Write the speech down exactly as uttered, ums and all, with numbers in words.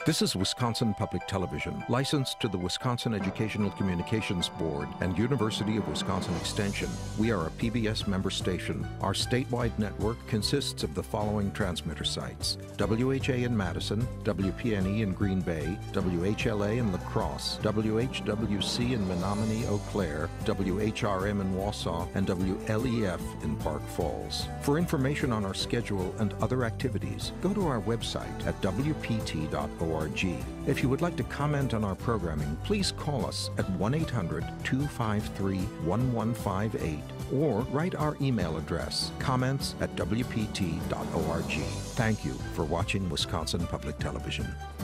This is Wisconsin Public Television, licensed to the Wisconsin Educational Communications Board and University of Wisconsin Extension. We are a P B S member station. Our statewide network consists of the following transmitter sites: W H A in Madison, W P N E in Green Bay, W H L A in La Crosse, W H W C in Menominee, Eau Claire, W H R M in Wausau, and W L E F in Park Falls. For information on our schedule and other activities, go to our website at W P T dot org. If you would like to comment on our programming, please call us at one eight hundred, two five three, one one five eight or write our email address, comments at W P T dot org. Thank you for watching Wisconsin Public Television.